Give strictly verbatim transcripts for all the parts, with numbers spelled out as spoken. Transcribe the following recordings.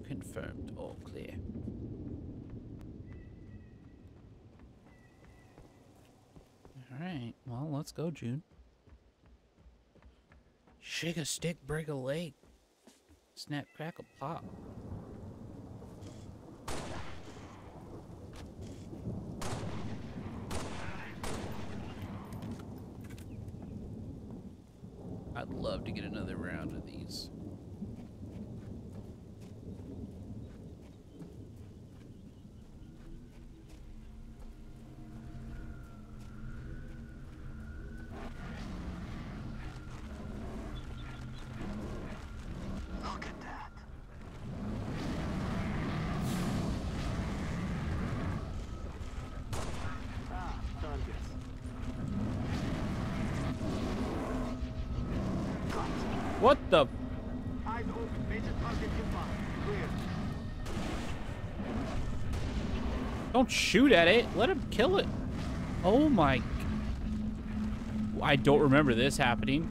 Confirmed. All clear. Alright, well, let's go, June. Shake a stick, break a leg. Snap, crackle, pop. I'd love to get another round of these. Look at that. Ah, targets. What the? Eyes open. Major target inbound. Clear. Don't shoot at it. Let him kill it. Oh my. I don't remember this happening.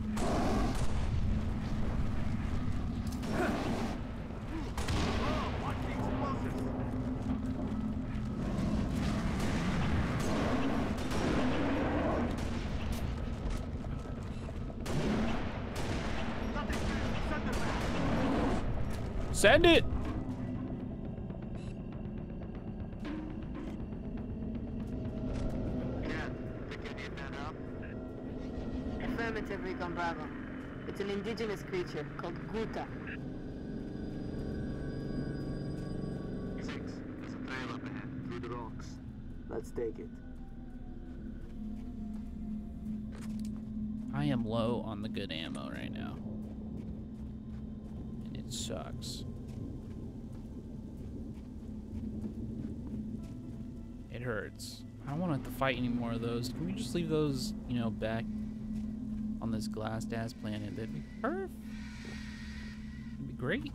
Send it! Affirmative, Recon Bravo. It's an indigenous creature called Guta. Six. There's a trail up ahead, through the rocks. Let's take it. I am low on the good ammo right now. And it sucks. It hurts. I don't want to fight any more of those. Can we just leave those, you know, back on this glassed ass planet? That'd be perfect. It'd be great.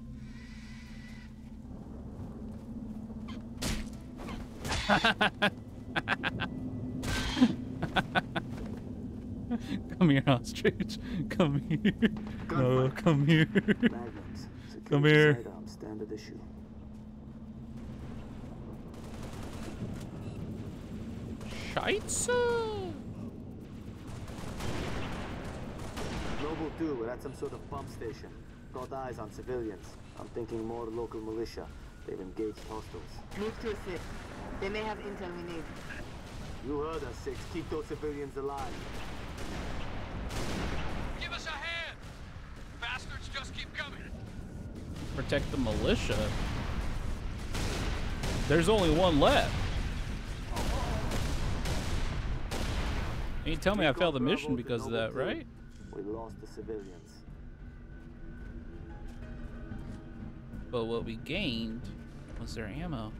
Come here, ostrich. Come here. No, come here. Come here. Stand at the shoe. Scheisse! Noble two, we're at some sort of pump station. Got eyes on civilians. I'm thinking more local militia. They've engaged hostiles. Move to assist. They may have intel we need. You heard us, Six. Keep those civilians alive. Give us a hand! Bastards just keep coming. Protect the militia. There's only one left. You tell me I failed the mission because of that, right? We lost the civilians. But what we gained was their ammo.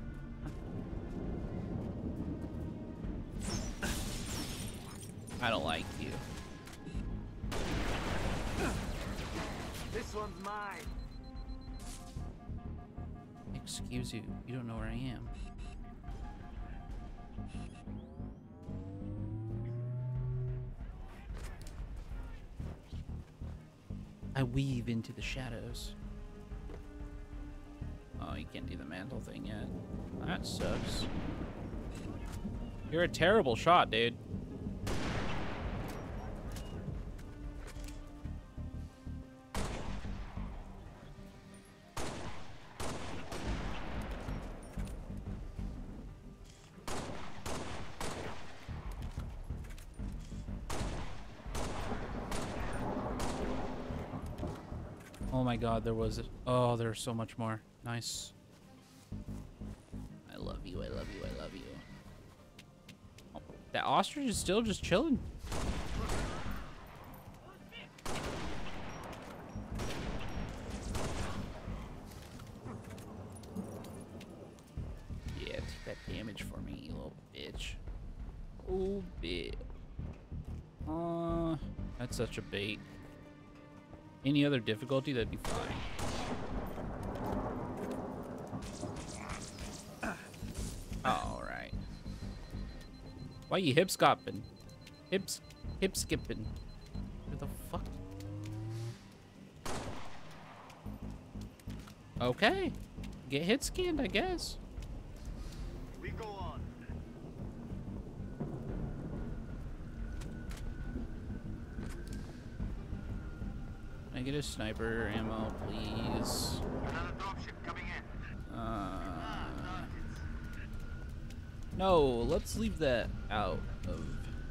I don't like you. This one's mine. Excuse you, you don't know where I am. I weave into the shadows. Oh, you can't do the mantle thing yet. That sucks. You're a terrible shot, dude. Oh my god, there was... Oh, there's so much more. Nice. I love you, I love you, I love you. Oh, that ostrich is still just chilling. Yeah, take that damage for me, you little bitch. Oh, bitch. Uh, that's such a bait. Any other difficulty, that'd be fine. All right. Why you hip scopping? Hips, hip skipping. What the fuck? Okay. get hit scanned, I guess. We go on. Can I get a sniper ammo, please? Another dropship coming in. Uh, no, let's leave that out of.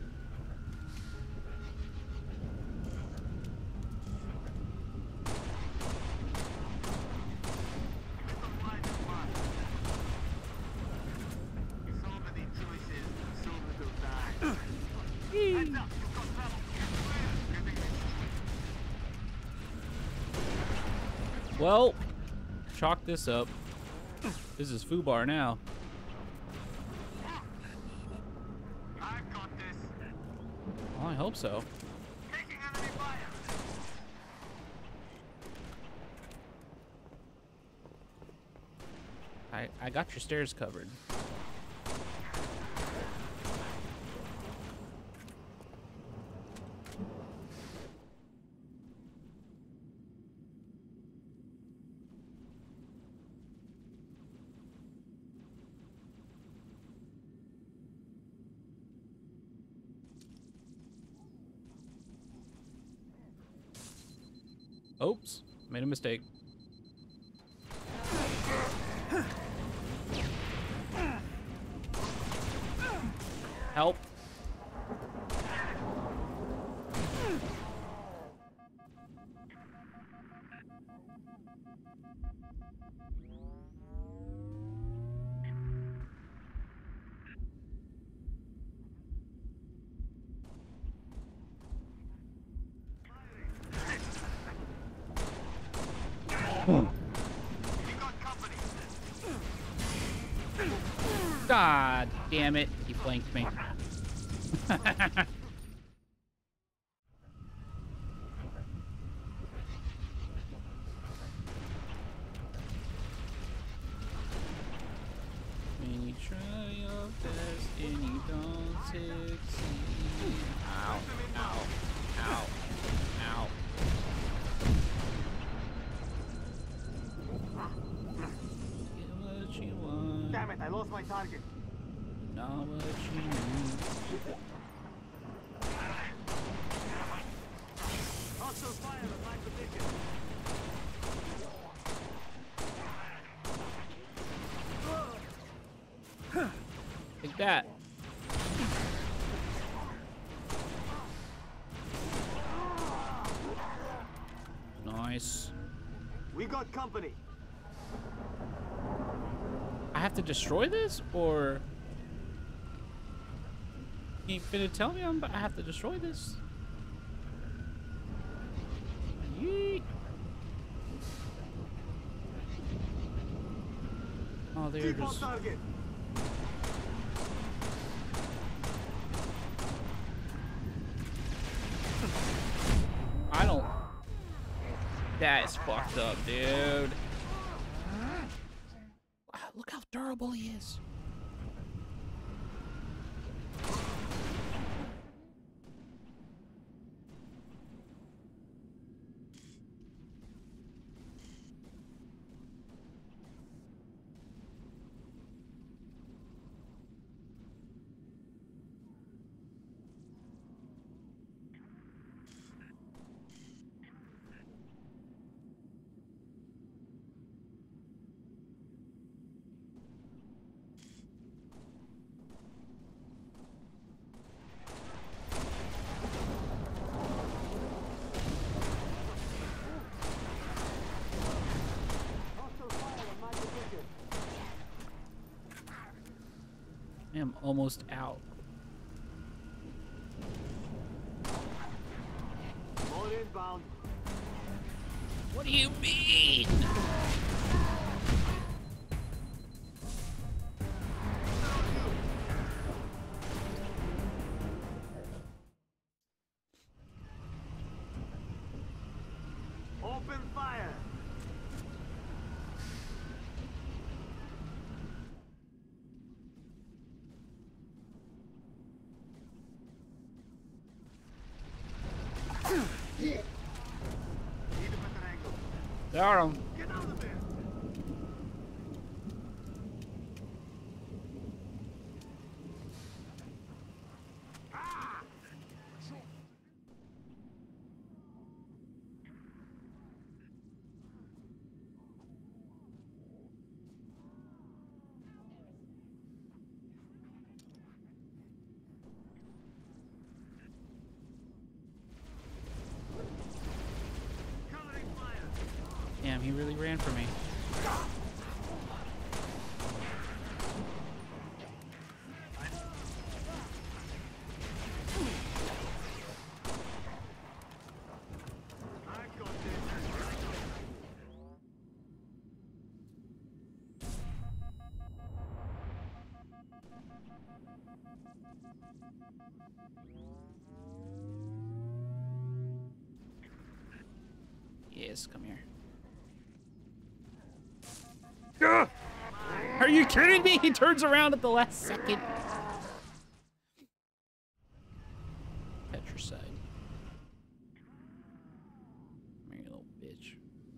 Well, chalk this up. This is foobar now. I've got this. Well, I hope so. Taking enemy fire. I, I got your stairs covered. Oops, made a mistake. Help. God damn it, he flanked me. When you try your best and you don't succeed. Ow, ow, ow, ow. Get what you want. Damn it, I lost my target. Not what you need. Hostile fire at my position. Take that. Nice. We got company. I have to destroy this, or you ain't finna tell me I'm, I have to destroy this? Yeet. Oh, they're Keep on just. target. I don't. That is fucked up, dude. Wow, look how durable he is. I am almost out. More inbound. What do you mean? Open fire. Need a better angle. Got him. Get out of there. Damn, he really ran for me. Yes, come here. Ugh! Are you kidding me? He turns around at the last second. Petricide. Come here, you little bitch.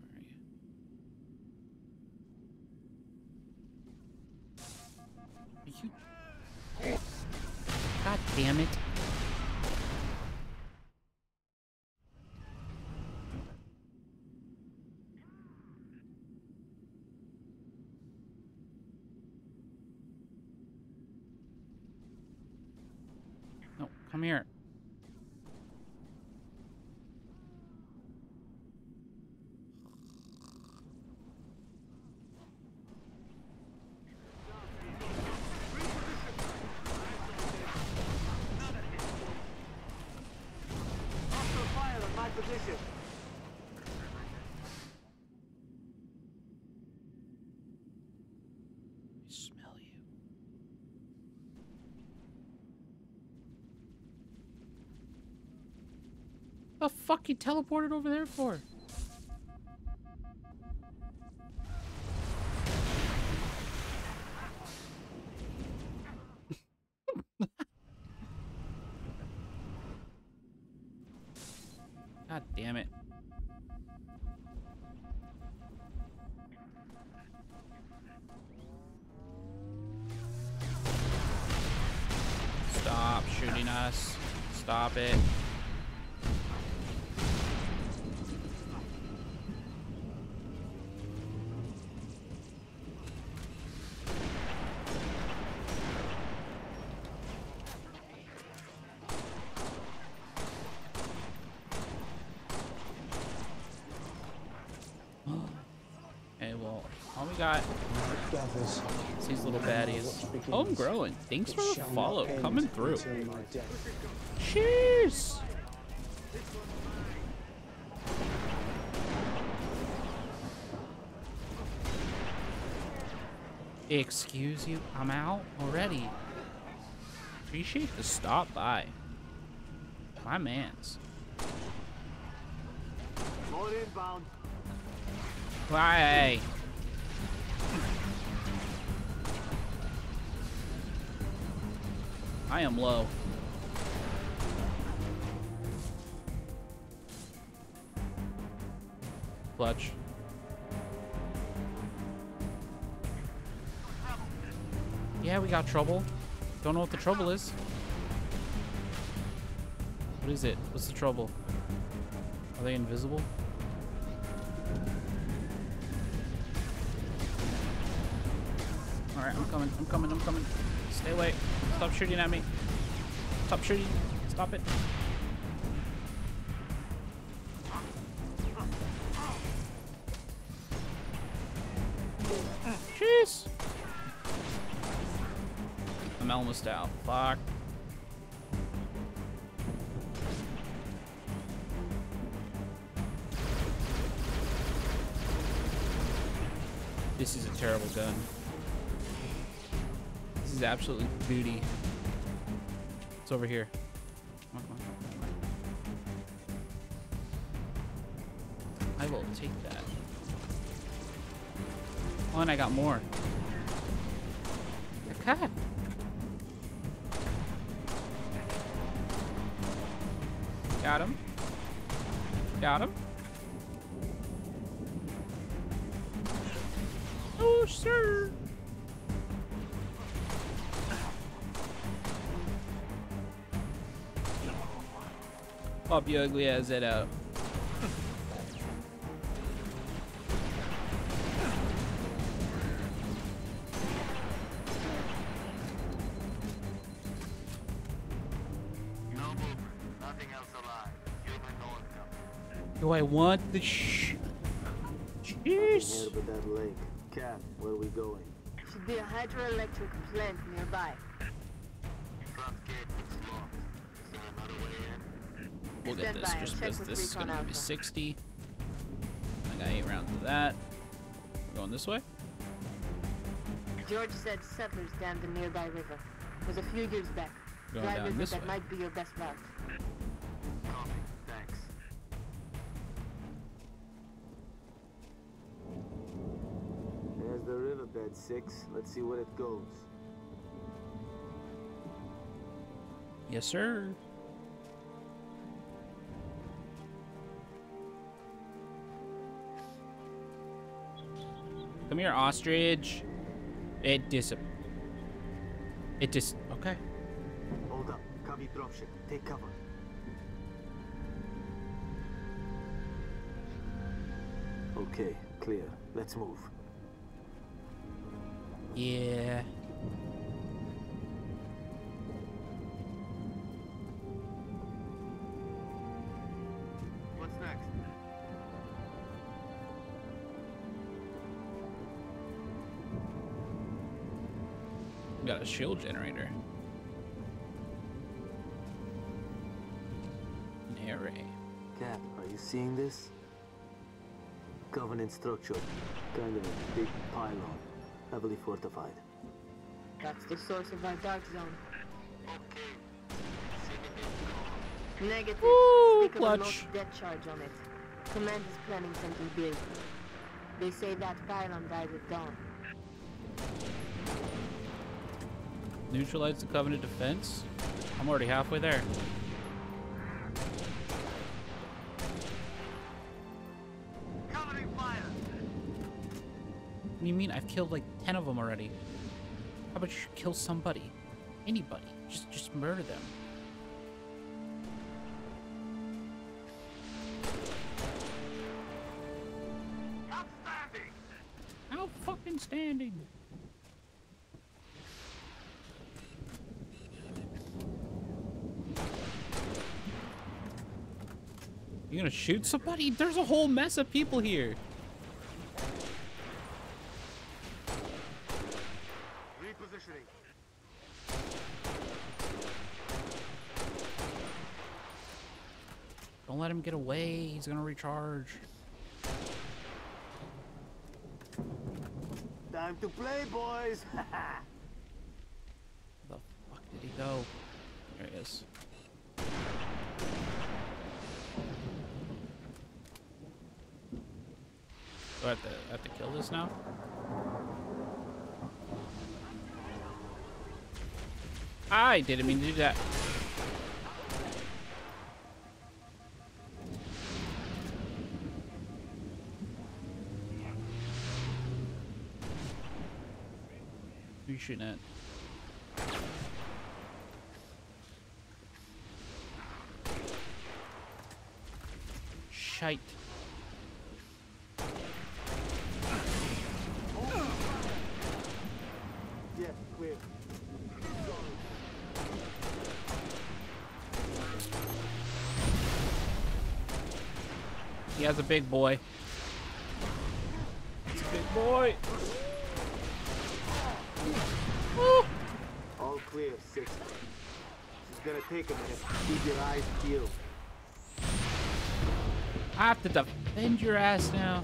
Where are you? God damn it. Come here. Hostile fire on my position. I smell you. The fuck you teleported over there for? God damn it. Stop shooting us. Stop it. Okay, well, all we got is these little baddies. Oh, I'm growing. Thanks for the follow. Coming through. Cheers! Excuse you? I'm out already. Appreciate the stop by. My mans. More inbound. Why? I am low. Clutch. Yeah, we got trouble. Don't know what the trouble is. What is it? What's the trouble? Are they invisible? Alright, I'm coming, I'm coming, I'm coming. Stay away. Stop shooting at me. Stop shooting. Stop it. Jeez. I'm almost out. Fuck. This is a terrible gun. This is absolutely booty. It's over here. Come on, come on. I will take that. Oh, and I got more. Okay. Got him. Got him. Oh, sir. Pop your ugly ass head out. Do I want the sh... Jeez. Nothing here but that lake. Cap, where are we going? Should be a hydroelectric plant nearby. Front gate is locked. Is there another way in? We'll get Stand this by, just check because with this is Recon going to be Alpha. sixty. I got eight rounds of that. We're going this way? George said settlers dammed the nearby river. It was a few years back. Going Dry down river this that way. might be your best route. Copy. Thanks. There's the riverbed, Six. Let's see where it goes. Yes, sir. Come here, ostrich. It dis... It dis... Okay. Hold up. Copy dropship. Take cover. Okay, clear. Let's move. Yeah. What's next? We got a shield generator. An array. Cap, are you seeing this? Covenant structure. Kind of a big pylon. Heavily fortified. That's the source of our dark zone. Okay. Negative. Woo, Speak of a clutch. dead charge on it. Command is planning something big. They say that pylon died at dawn. Neutralize the Covenant defense? I'm already halfway there. Covering fire! What do you mean? I've killed like ten of them already. How about you kill somebody? Anybody. Just just murder them. Outstanding! How fucking standing? You gonna shoot somebody? There's a whole mess of people here. Repositioning. Don't let him get away. He's gonna recharge. Time to play, boys! Where the fuck did he go? There he is. Do I have to, I have to kill this now? I didn't mean to do that. Who are you shooting at? Shite. Yeah, clear. He has a big boy. It's a big boy. Woo. All clear, Six. This is gonna take a minute. Keep your eyes peeled. I have to defend your ass now.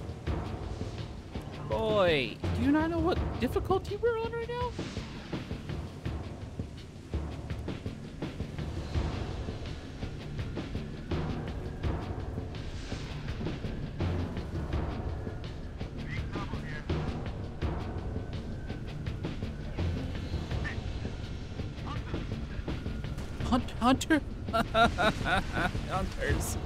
Boy, do you not know what difficulty we're on right now? Hunt, hunter? Hunters.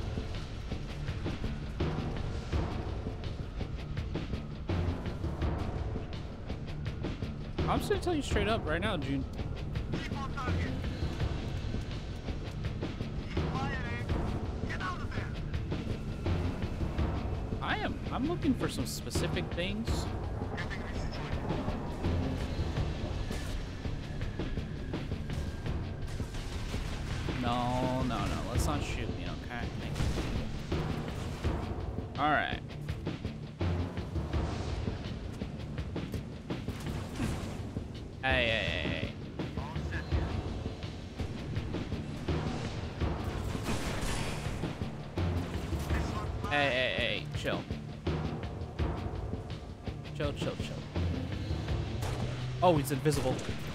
I'm just gonna tell you straight up right now, June. Keep on target. Keep firing. Get out of there. I am. I'm looking for some specific things. Getting resituated. No, no, no. Let's not shoot me, okay? Thank you. All right. Hey, hey, hey, hey. Hey, hey, hey, chill. Chill, chill, chill. Oh, he's invisible.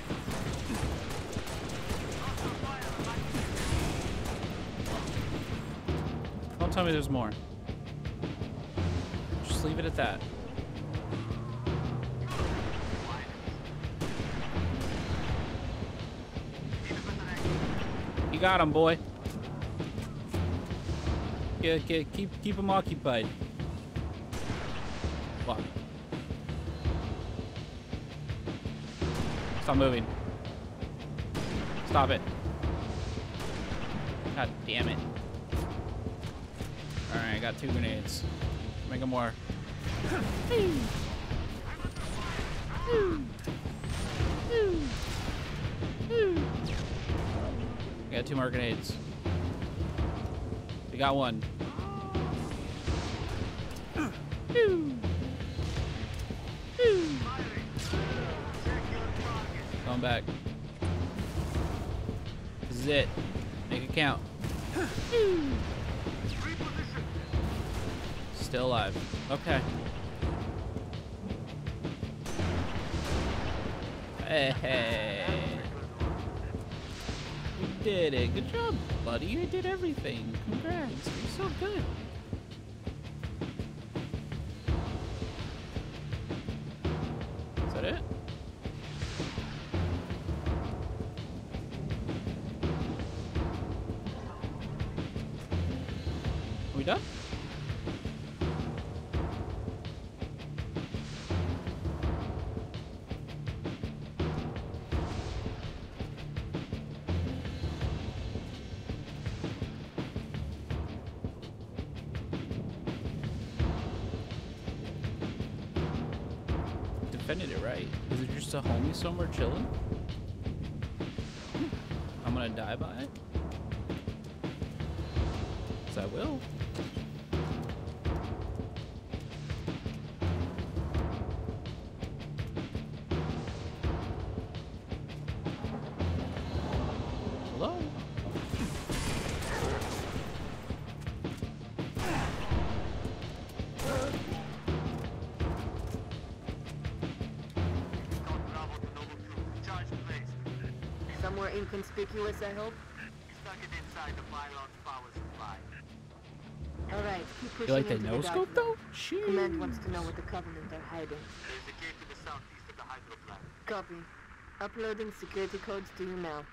Don't tell me there's more. Just leave it at that. You got him, boy. Yeah, yeah, keep keep him occupied. Fuck. Stop moving. Stop it. God damn it. Alright, I got two grenades. Make them more. I got two more grenades. We got one. Going back. This is it. Make it count. Still alive. Okay. Hey, hey. You did it. Good job, buddy. You did everything. Congrats. You're so good. Is that it? Are we done? Defended it right. Is it just a homie somewhere chilling? I'm gonna die by it? 'Cause I will. Hello? Somewhere inconspicuous, I hope? Stuck it inside the pylon's power supply. Alright, keep pushing You like the into no the dark scope zone. though? Command wants to know what the Covenant are hiding. There's a gate to the southeast of the hydro plant. Copy. Uploading security codes to you now.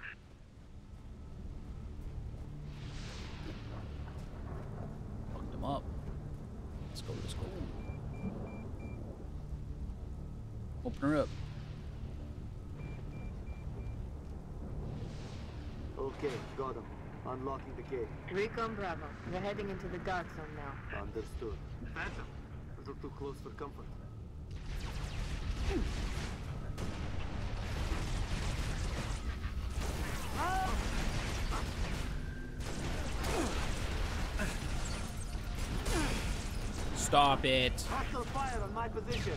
Fuck them up. Let's go, let's go. Open her up. Okay, got him. Unlocking the gate. Recon Bravo. We're heading into the dark zone now. Understood. Phantom, a little too close for comfort. Stop it. Hostile fire on my position.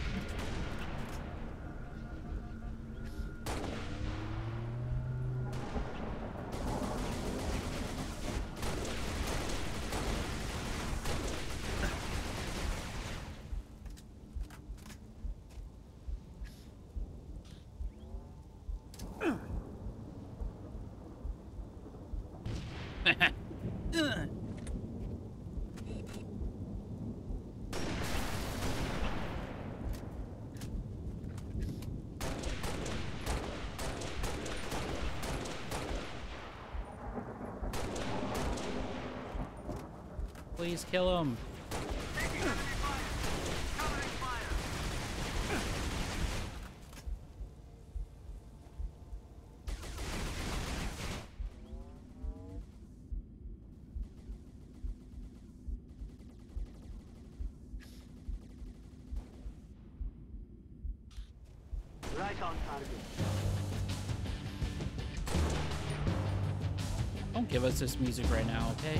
Please kill him. Right on target. Don't give us this music right now, okay?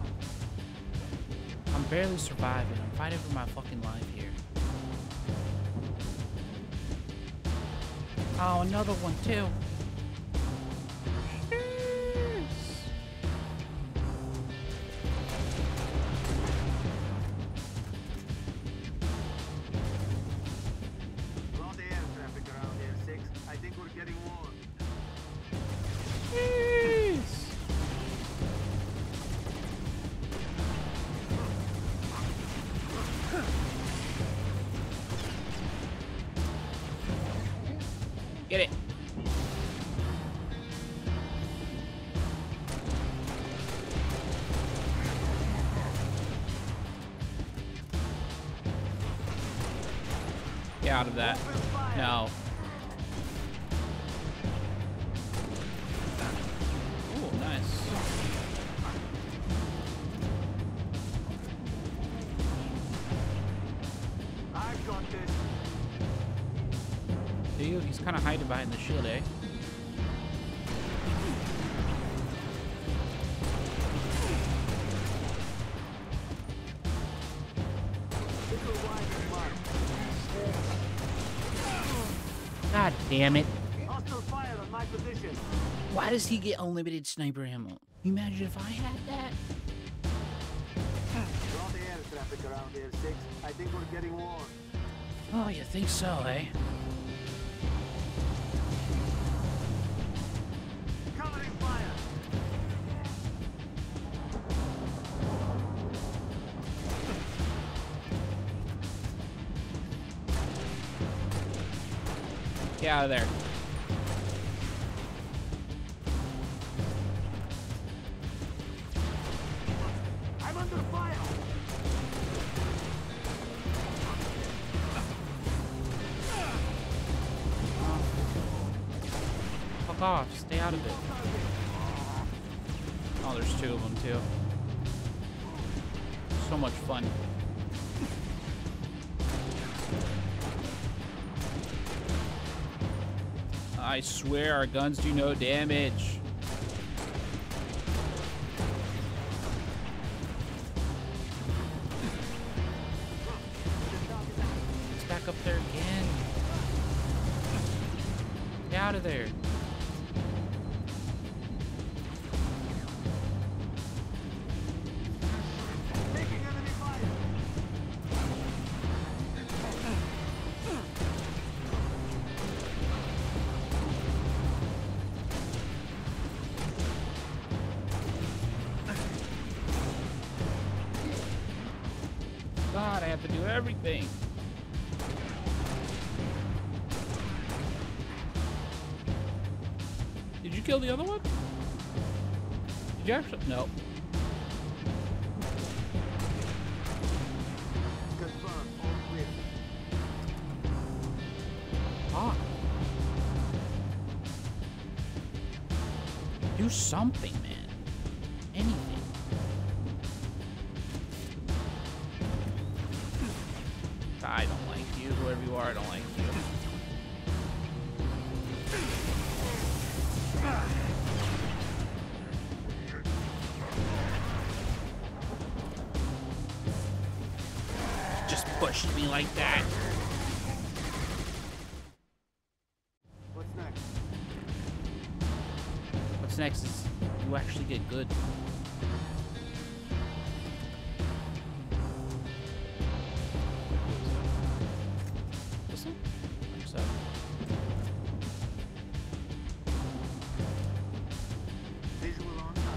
I'm barely surviving. I'm fighting for my fucking life here. Oh, another one too. A lot of air traffic around here, six. I think we're getting warm. Jeez. Get it. Get out of that. No. Oh, nice. I got this. Do you? He's kind of hiding behind the shield, eh? God damn it. Hostile fire on my position. Why does he get unlimited sniper ammo? Can you imagine if I had that? A lot of air traffic around here, six. I think we're getting warm. Oh, you think so, eh? Covering fire. Get out of there. I'm under fire. Fuck off. Stay out of it. Oh, there's two of them, too. So much fun. I swear our guns do no damage. It's back up there again. Get out of there. Taking enemy fire. God, I have to do everything. Did you kill the other one? Did you actually? No. Confirm. All clear. Ah. Do something, man. Anything. I don't like you. Whoever you are, I don't like you. Just pushed me like that. What's next? What's next is you actually get good. Listen? I think so. Visual on time.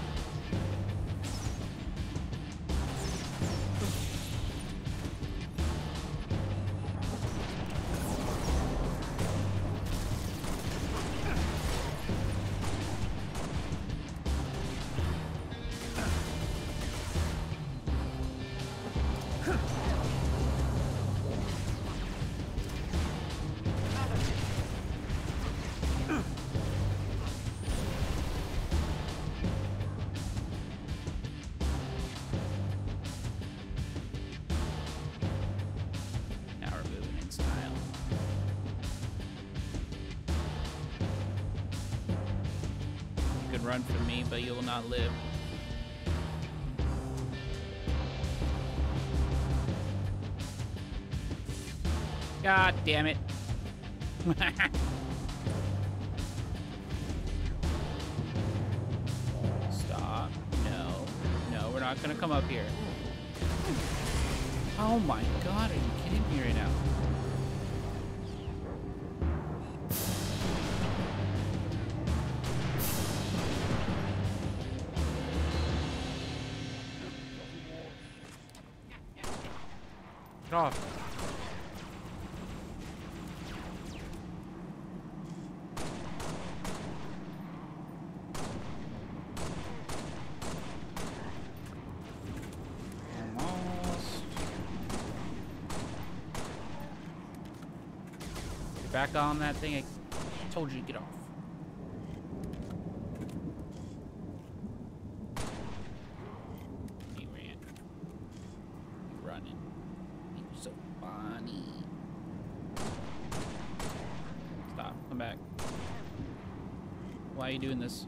Now we're moving in style. You can run from me, but you will not live. God damn it. not gonna come up here. Oh my god, are you kidding me right now? Get off. Back on that thing. I told you to get off. He ran. He running. He was so funny. Stop. Come back. Why are you doing this?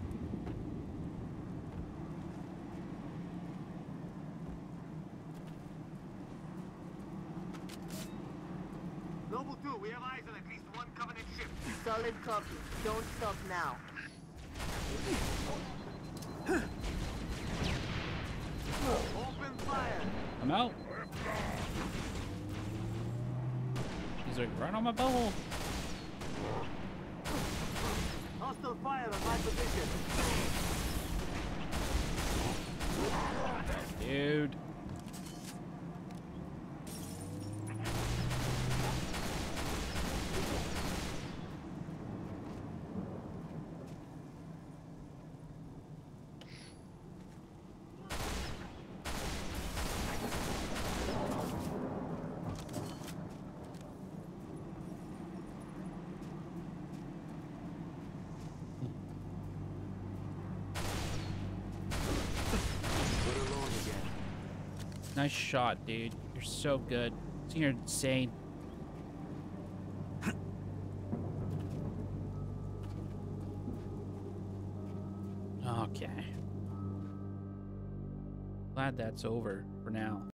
Noble two, we have eyes on at least one Covenant ship. Solid copy. Don't stop now. Open fire. I'm out. He's like, right on my bubble. Hostile fire on my position. Dude. Nice shot, dude. You're so good. You're insane. Okay. Glad that's over for now.